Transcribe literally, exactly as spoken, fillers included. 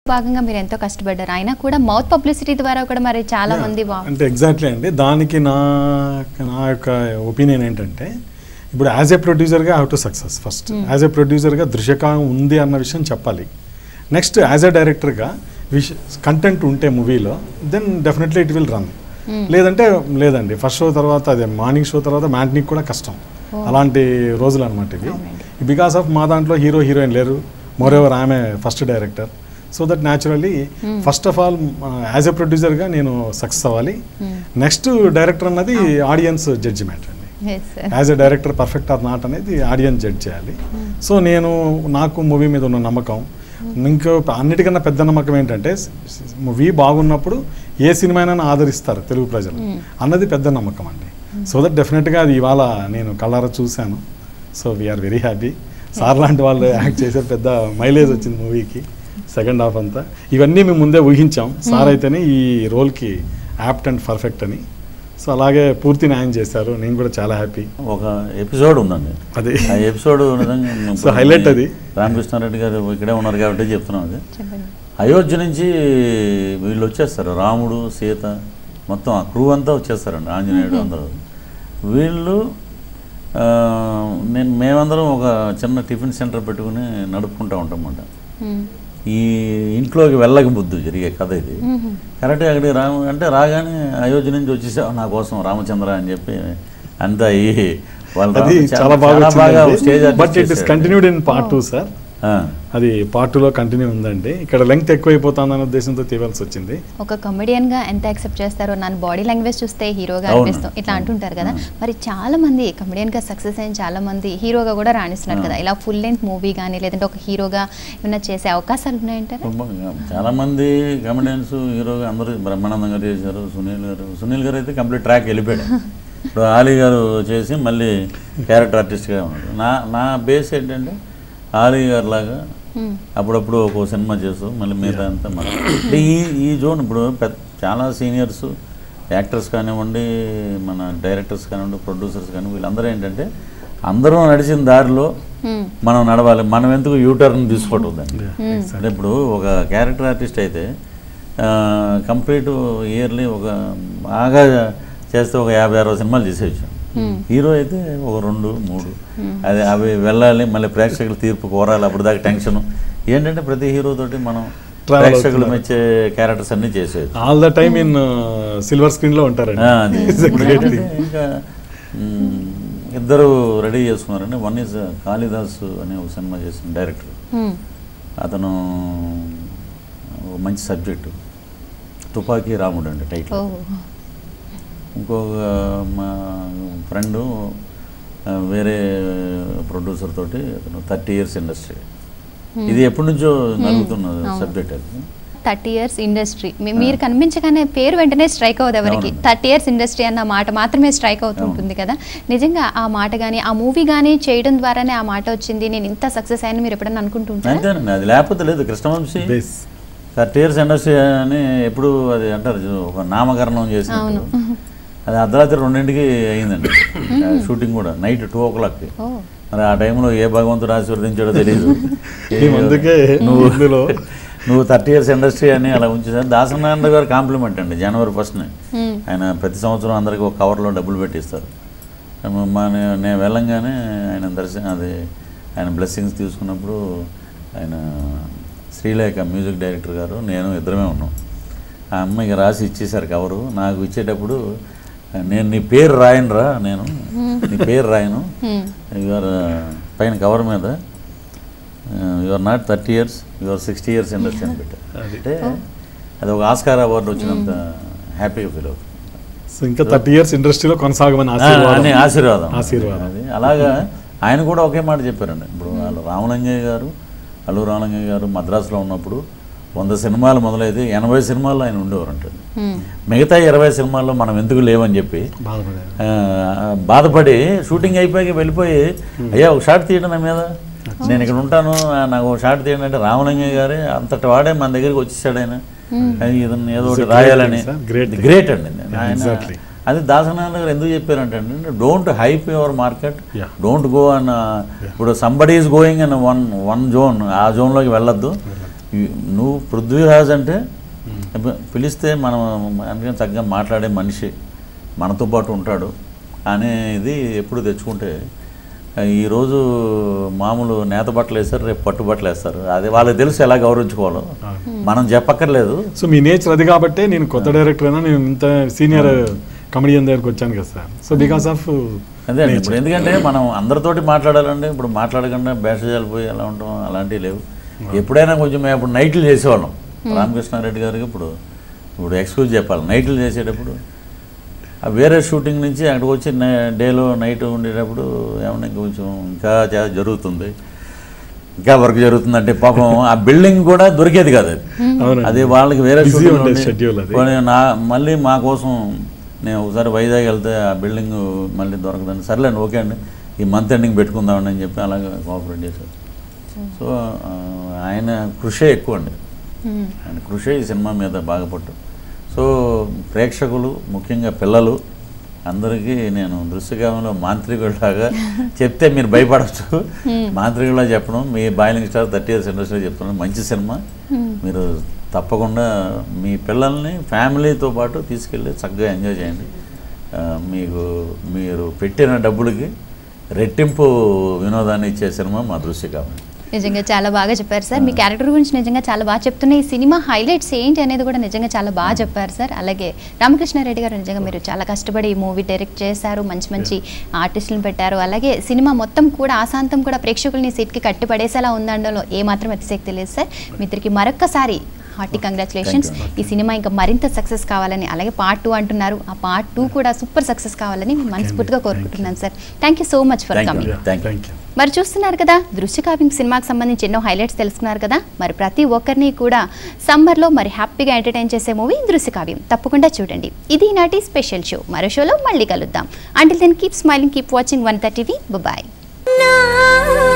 భాగంగా మీరు ఎంతో కష్టపడ్డారు, అయినా కూడా మౌత్ పబ్లిసిటీ ద్వారా కూడా మరి చాలా మంది అంటే ఎగ్జాక్ట్లీ అండి. దానికి నా నా యొక్క ఒపీనియన్ ఏంటంటే, ఇప్పుడు యాజ్ ఏ ప్రొడ్యూసర్గా have to success first. As a ప్రొడ్యూసర్గా దృశ్యకావ్యం ఉంది అన్న విషయం చెప్పాలి. నెక్స్ట్ యాజ్ ఏ డైరెక్టర్గా విష కంటెంట్ ఉంటే మూవీలో then definitely it will run. లేదంటే లేదండి, ఫస్ట్ షో తర్వాత అదే మార్నింగ్ షో తర్వాత మ్యాట్నిక్ కూడా కష్టం. అలాంటి రోజులు అనమాట ఇవి. బికాస్ ఆఫ్ మా దాంట్లో హీరో హీరోయిన్ లేరు, మోర్ ఎవర్ ఆమె first director. So that naturally first of all as a ప్రొడ్యూసర్గా నేను సక్సెస్ అవ్వాలి. నెక్స్ట్ డైరెక్టర్ అన్నది ఆడియన్స్ జడ్జిమెంట్ అండి. As a director perfect or not అనేది ఆడియన్స్ జడ్జ్ చేయాలి. సో నేను నాకు మూవీ మీద ఉన్న నమ్మకం, ఇంకో అన్నిటికన్నా పెద్ద నమ్మకం ఏంటంటే మూవీ బాగున్నప్పుడు ఏ సినిమా అయినా ఆదరిస్తారు తెలుగు ప్రజలు అన్నది పెద్ద నమ్మకం అండి. సో దట్ డెఫినెట్గా అది ఇవాళ నేను కళ్ళారా చూశాను. So we are very happy. Sir లాంటి వాళ్ళు యాక్ట్ చేసే పెద్ద మైలేజ్ వచ్చింది మూవీకి. సెకండ్ హాఫ్ అంతా ఇవన్నీ మేము ముందే ఊహించాం. సార్ అయితేనే ఈ రోల్కి యాప్ట్ అండ్ పర్ఫెక్ట్ అని. సో అలాగే పూర్తి న్యాయం చేశారు. నేను కూడా చాలా హ్యాపీ. ఒక ఎపిసోడ్ ఉందండి, అది ఆ ఎపిసోడ్ నిజంగా హైలైట్. అది రామకృష్ణారెడ్డి గారు ఇక్కడే ఉన్నారు కాబట్టి చెప్తున్నాం. అది అయోధ్య నుంచి వీళ్ళు వచ్చేస్తారు, రాముడు సీత మొత్తం ఆ క్రూ అంతా వచ్చేస్తారండి, ఆంజనేయుడు అందరూ. వీళ్ళు నేను మేమందరం ఒక చిన్న టిఫిన్ సెంటర్ పెట్టుకుని నడుపుకుంటూ ఉంటాం అన్నమాట. ఈ ఇంట్లోకి వెళ్ళక బుద్ధు జరిగే కథ ఇది. కరెక్ట్గా అక్కడికి రాము అంటే రాగానే అయోధ్య నుంచి వచ్చేసావు నా కోసం రామచంద్ర అని చెప్పి అంతా ఈ వాళ్ళు చాలా బాగా stage. But it is continued in part two sir. అది పార్ట్ టూలో కంటిన్యూ ఉందండి. ఇక్కడ లెంగ్త్ ఎక్కువైపోతుందన్న ఉద్దేశంతో తీవాల్సి వచ్చింది. ఒక కమెడియన్ గా ఎంత యాక్సెప్ట్ చేస్తారో, నన్ను బాడీ లాంగ్వేజ్ చూస్తే హీరోగా అనిపిస్తాం ఇట్లా అంటుంటారు కదా. మరి చాలా మంది కమెడియన్ గా సక్సెస్ అయిన చాలా మంది హీరోగా కూడా రాణిస్తున్నారు కదా. ఇలా ఫుల్ లెంత్ మూవీ కానీ లేదంటే ఒక హీరోగా ఏమైనా చేసే అవకాశాలు ఉన్నాయంటారా? చాలా మంది కమెడియన్స్ హీరోగా అందరూ బ్రహ్మానందం గారు చేశారు, సునీల్ గారు సునీల్ గారు అయితే కంప్లీట్ ట్రాక్ వెళ్ళిపోయాడు. ఇప్పుడు ఆలీ గారు చేసి మళ్ళీ క్యారెక్టర్ ఆర్టిస్ట్గా ఉన్నాడు. నా నా బేస్ ఏంటంటే ఆలీ గారు లాగా అప్పుడప్పుడు ఒక సినిమా చేస్తూ మళ్ళీ మిగతా అంతా మన అంటే ఈ ఈ జోన్ ఇప్పుడు పెద్ద చాలా సీనియర్స్ యాక్టర్స్ కానివ్వండి, మన డైరెక్టర్స్ కానివ్వండి, ప్రొడ్యూసర్స్ కానివ్వండి, వీళ్ళందరూ ఏంటంటే అందరూ నడిచిన దారిలో మనం నడవాలి. మనం ఎందుకు యూటర్న్ తీసుకోవటం దాన్ని. అంటే ఇప్పుడు ఒక క్యారెక్టర్ ఆర్టిస్ట్ అయితే కంప్లీట్ ఇయర్లీ ఒక బాగా చేస్తే ఒక యాభై అరవై సినిమాలు చేసేయచ్చు. హీరో అయితే ఒక రెండు మూడు అది అవి వెళ్ళాలి, మళ్ళీ ప్రేక్షకుల తీర్పు కోరాలి. అప్పుడు దాకా టెన్షన్ ఏంటంటే ప్రతి హీరో తోటి మనం ప్రేక్షకులు మెచ్చే క్యారెక్టర్స్ అన్ని చేసేది. All the time in silver screen లో ఉంటారు. ఇంకా ఇద్దరు రెడీ చేసుకున్నారండి. వన్ ఈజ్ కాళిదాస్ అనే ఒక సినిమా చేసిన డైరెక్టర్, అతను మంచి సబ్జెక్టు, తుపాకీ రాముడు అండి టైటిల్. ఇంకొక మా ఫ్రెండు వేరే ప్రొడ్యూసర్ తోటి అతను థర్టీ ఇయర్స్ ఇండస్ట్రీ. ఇది ఎప్పటి నుంచో నలుగుతున్న సబ్జెక్ట్. అది థర్టీ ఇయర్స్ ఇండస్ట్రీ మీరు కనిపించగానే పేరు వెంటనే స్ట్రైక్ అవుతుంది ఎవరికి. థర్టీ ఇయర్స్ ఇండస్ట్రీ అన్న మాట మాత్రమే స్ట్రైక్ అవుతుంటుంది కదా. నిజంగా ఆ మాట కానీ ఆ మూవీ కానీ చేయడం ద్వారానే ఆ మాట వచ్చింది, నేను ఇంత సక్సెస్ అయినా మీరు ఎప్పుడైనా అనుకుంటుంటారు? అంతేనండి, అది లేకపోతే లేదు. కృష్ణవంశీ థర్టీ ఇయర్స్ ఇండస్ట్రీ అని ఎప్పుడు అది అంటారు, ఒక నామకరణం చేసి అది అర్ధరాత్రి రెండింటికి అయిందండి షూటింగ్ కూడా, నైట్ టూ ఓ క్లాక్కి. మరి ఆ టైంలో ఏ భగవంతుడు ఆశీర్వదించాడో తెలియదు. నువ్వు నువ్వు థర్టీ ఇయర్స్ ఇండస్ట్రీ అని అలా ఉంచేసారు. దాసనారాయణ గారు కాంప్లిమెంట్ అండి, జనవరి ఫస్ట్ని ఆయన ప్రతి సంవత్సరం అందరికీ ఒక కవర్లో డబ్బులు పెట్టిస్తారు. మా నేను వెళ్ళంగానే ఆయన దర్శనం అది ఆయన బ్లెస్సింగ్స్ తీసుకున్నప్పుడు ఆయన శ్రీలేఖ మ్యూజిక్ డైరెక్టర్ గారు నేను ఇద్దరమే ఉన్నాం. ఆ అమ్మాయికి రాసి ఇచ్చేసారు కవరు. నాకు ఇచ్చేటప్పుడు నేను నీ పేరు రాయనురా, నేను నీ పేరు రాయను, యువర్ పైన కవర్ మీద your not thirty years your sixty years industry అని పెట్టారు. అంటే అది ఒక ఆస్కార్ అవార్డు వచ్చినంత హ్యాపీగా ఫీల్ అవుతుంది. సో ఇంకా థర్టీ ఇయర్స్ ఇండస్ట్రీలో కొనసాగమని ఆశీర్వాదం ఆశీర్వాదం అది. అలాగా ఆయన కూడా ఒకే మాట చెప్పారండి. ఇప్పుడు వాళ్ళు రామలింగయ్య గారు అల్లు రామలింగయ్య గారు మద్రాసులో ఉన్నప్పుడు వంద సినిమాలు మొదలైతే ఎనభై సినిమాల్లో ఆయన ఉండేవారు అంటుంది. మిగతా ఇరవై సినిమాల్లో మనం ఎందుకు లేవని చెప్పి బాధపడి షూటింగ్ అయిపోయి వెళ్ళిపోయి అయ్యా ఒక షాట్ తీయడం నా మీద, నేను ఇక్కడ ఉంటాను నాకు ఒక షాట్ తీయండి అంటే రామలింగయ్య గారే అంతటి వాడే మన దగ్గరికి వచ్చేసాడు. ఆయన ఇదన్నా ఏదో ఒకటి రాయాలని గ్రేట్ అండి ఆయన. అది దాసనారాయణ గారు ఎందుకు చెప్పారంటే don't hype your market, don't go on ఇప్పుడు somebody is going on one one zone, ఆ జోన్లోకి వెళ్ళొద్దు. నువ్వు పృథ్వీరాజ్ అంటే పిలిస్తే మనం అందుకని చక్కగా మాట్లాడే మనిషి మనతో పాటు ఉంటాడు అనేది ఎప్పుడు తెచ్చుకుంటే ఈరోజు మామూలు నేత బట్టలు వేస్తారు, రేపు పట్టు బట్టలు వేస్తారు. అది వాళ్ళకి తెలుసు ఎలా గౌరవించుకోవాలో, మనం చెప్పక్కర్లేదు. సో మీ నేచర్ అది కాబట్టే నేను కొత్త డైరెక్టర్ అయినా నేను ఇంత సీనియర్ కమెడియన్ దగ్గరకు వచ్చాను కదా సార్. సో బికాస్ ఆఫ్ అదే అండి. ఇప్పుడు ఎందుకంటే మనం అందరితోటి మాట్లాడాలంటే ఇప్పుడు మాట్లాడకుండా బేషజాలు పోయి ఎలా ఉంటాం అలాంటివి లేవు. ఎప్పుడైనా కొంచెం మేము ఇప్పుడు నైట్లు చేసేవాళ్ళం. రామకృష్ణారెడ్డి గారికి ఇప్పుడు ఇప్పుడు ఎక్స్క్యూజ్ చెప్పాలి. నైట్లు చేసేటప్పుడు వేరే షూటింగ్ నుంచి అక్కడికి వచ్చి డేలో నైట్ ఉండేటప్పుడు ఏమన్నా కొంచెం ఇంకా జరుగుతుంది, ఇంకా వర్క్ జరుగుతుంది అంటే పాపం ఆ బిల్డింగ్ కూడా దొరికేది కాదు. అది అది వాళ్ళకి వేరే షూటింగ్ నా మళ్ళీ మా కోసం నేను ఒకసారి వైజాగ్ వెళ్తే ఆ బిల్డింగ్ మళ్ళీ దొరకదండి. సర్లేండి ఓకే అండి ఈ మంత్ ఎండింగ్ పెట్టుకుందామని అని చెప్పి అలాగే కోఆపరేట్ చేశారు. సో ఆయన కృషే ఎక్కువ అండి, ఆయన కృషే ఈ సినిమా మీద బాగా పట్టు. సో ప్రేక్షకులు ముఖ్యంగా పిల్లలు అందరికీ నేను దృశ్యకావ్యంలో మాంత్రికుడిలాగా చెప్తే మీరు భయపడచ్చు. మాంత్రికుడిలా చెప్పడం మీ boiling star thirty years industry చెప్తున్నాను. మంచి సినిమా, మీరు తప్పకుండా మీ పిల్లల్ని ఫ్యామిలీతో పాటు తీసుకెళ్ళి చక్కగా ఎంజాయ్ చేయండి. మీకు మీరు పెట్టిన డబ్బులకి రెట్టింపు వినోదాన్ని ఇచ్చే సినిమా మా దృశ్యకావ్యం. నిజంగా చాలా బాగా చెప్పారు సార్. మీ క్యారెక్టర్ గురించి నిజంగా చాలా బాగా చెప్తున్న ఈ సినిమా హైలైట్స్ ఏంటి అనేది కూడా నిజంగా చాలా బాగా చెప్పారు సార్. అలాగే రామకృష్ణారెడ్డి గారు నిజంగా మీరు చాలా కష్టపడి ఈ మూవీ డైరెక్ట్ చేశారు, మంచి మంచి ఆర్టిస్టులను పెట్టారు. అలాగే సినిమా మొత్తం కూడా ఆశాంతం కూడా ప్రేక్షకుల్ని సీట్కి కట్టిపడేసేలా ఉందనడంలో ఏమాత్రం అతిశక్తి లేదు సార్. మీ ఇద్దరికి మరొక్కసారి హార్టీ కంగ్రాచులేషన్స్. ఈ సినిమా ఇంకా మరింత సక్సెస్ కావాలని, అలాగే పార్ట్ టూ అంటున్నారు, ఆ పార్ట్ టూ కూడా సూపర్ సక్సెస్ కావాలని మనస్ఫూర్తిగా కోరుకుంటున్నాను sir. Thank you so much for coming. మరి చూస్తున్నారు కదా, దృశ్యకావ్యం సినిమాకి సంబంధించి ఎన్నో హైలైట్స్ తెలుసుకున్నారు కదా. మరి ప్రతి ఒక్కరిని కూడా సమ్మర్లో మరి హ్యాపీగా ఎంటర్టైన్ చేసే మూవీ దృశ్యకావ్యం. తప్పకుండా చూడండి. ఇది నాటి స్పెషల్ షో. మరో షోలో మళ్ళీ కలుద్దాం. Until then keep smiling, keep watching Vanitha TV. Bye.